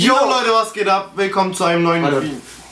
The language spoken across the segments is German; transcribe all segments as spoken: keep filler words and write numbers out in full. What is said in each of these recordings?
Yo Leute, was geht ab? Willkommen zu einem neuen Video.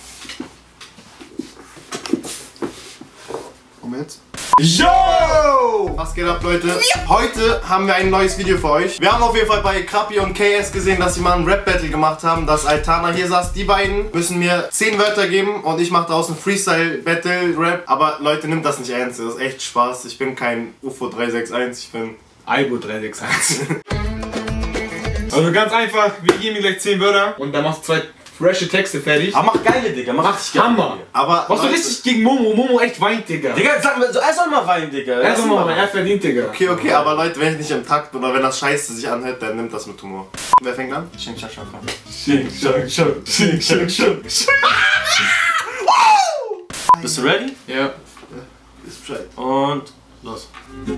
Und jetzt? Yo! Was geht ab, Leute? Heute haben wir ein neues Video für euch. Wir haben auf jeden Fall bei Krappi und K S gesehen, dass sie mal ein Rap-Battle gemacht haben, dass Altana hier saß. Die beiden müssen mir zehn Wörter geben und ich mache daraus ein Freestyle-Battle-Rap. Aber Leute, nimmt das nicht ernst, das ist echt Spaß. Ich bin kein U F O drei sechs eins, ich bin Aibo drei sechs eins. Also ganz einfach, wir geben dir gleich zehn Wörter und dann machst du zwei frische Texte fertig. Aber mach geile, Digga, mach, mach ich Hammer. Aber was du richtig gegen Momo, Momo echt weint, Digga. Digga, sag mal, er soll mal weinen, Digga. Er soll mal weinen, er verdient, Digga. Okay, okay, aber Leute, wenn ich nicht im Takt bin oder wenn das Scheiße sich anhört, dann nimmt das mit Humor. Wer fängt an? Shing, shang, shang, shing, shang, shang, shing, shang, shang. Bist du ready? Ja. Ist Bescheid. Und los.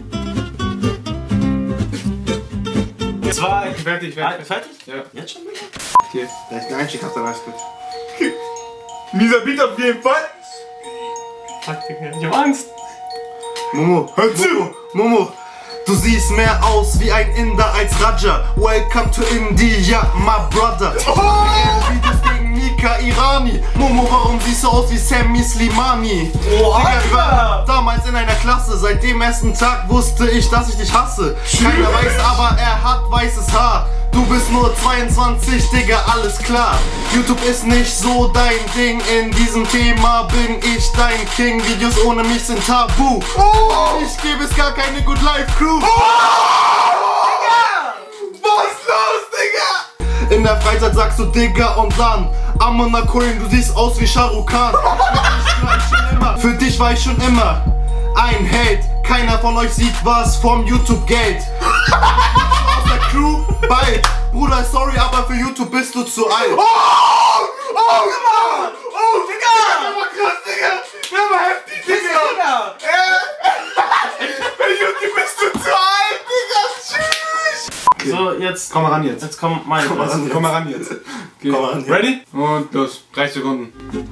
Zwei. Fertig, fertig. Fertig? Ja. Jetzt schon? Okay. Da ist ein Einstieg, hat dann alles gut. Mieser Beat auf jeden Fall. Fuck, Digga, ich hab Angst. Momo, hör zu! Momo, du siehst mehr aus wie ein Inder als Raja. Welcome to India, my brother. Oh! Videos gegen Nika Irani. Momo, warum siehst du aus wie Sammy Slimani? Oh, Digga, wir waren damals in einer Klasse. Seit dem ersten Tag wusste ich, dass ich dich hasse. Keiner weiß, aber er hat weißes Haar. Du bist nur zweiundzwanzig, Digga, alles klar. YouTube ist nicht so dein Ding. In diesem Thema bin ich dein King. Videos ohne mich sind tabu. Oh! Ich gebe es gar keine Good Life Crew. Oh! Digga! Was ist los, Digga? In der Freizeit sagst du Digga und dann Amanda Cohen, du siehst aus wie Shah Rukh Khan. Für dich war ich schon immer ein Held. Keiner von euch sieht was vom YouTube-Geld. Crew, bald. Bruder, sorry, aber für YouTube bist du zu alt. Oh! Oh! Oh! Oh, Digga! Das war krass, Digga! Das war heftig, Digga! Für YouTube bist du zu alt, Digga! Tschüss! Okay. So, jetzt... Komm mal ran jetzt. Jetzt komm meine Komm mal ran, komm mal ran jetzt. Okay. Komm mal ran jetzt. Ready? Und los. drei Sekunden.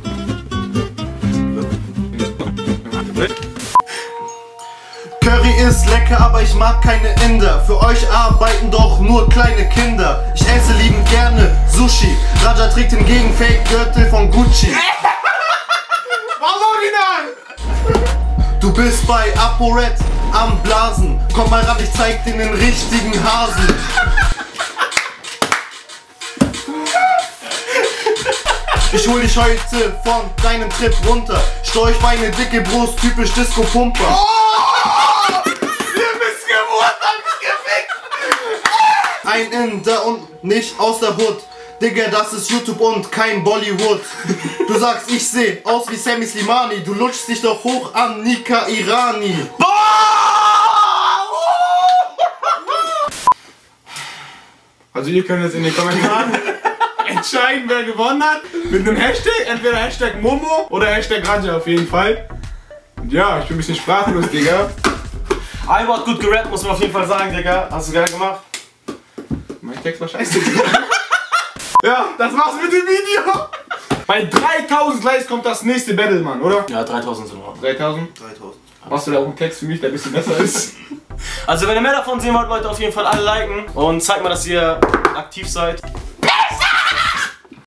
Curry ist lecker, aber ich mag keine Inder. Für euch arbeiten doch nur kleine Kinder. Ich esse liebend gerne Sushi. Raja trägt hingegen Fake-Gürtel von Gucci. Was original? Du bist bei ApoRed am Blasen. Komm mal ran, ich zeig dir den richtigen Hasen. Ich hol dich heute von deinem Trip runter. Storchbeine, dicke Brust, typisch Disco-Pumper. Oh! Ein Inder und nicht aus der Hood. Digga, das ist YouTube und kein Bollywood. Du sagst, ich seh aus wie Sammy Slimani. Du lutschst dich doch hoch an Nika Irani. Also ihr könnt jetzt in den Kommentaren entscheiden, wer gewonnen hat. Mit einem Hashtag, entweder Hashtag Momo oder Hashtag Raja auf jeden Fall. Und ja, ich bin ein bisschen sprachlos, Digga. Aibo hat gut gerappt, muss man auf jeden Fall sagen, Digga. Hast du geil gemacht? Mein Text war scheiße. Ja, das war's mit dem Video. Bei dreitausend Likes kommt das nächste Battle, Mann, oder? Ja, dreitausend sind wir. dreitausend? dreitausend. Hast du da auch einen Text für mich, der ein bisschen besser ist? Also wenn ihr mehr davon sehen wollt, Leute, auf jeden Fall alle liken und zeigt mal, dass ihr aktiv seid.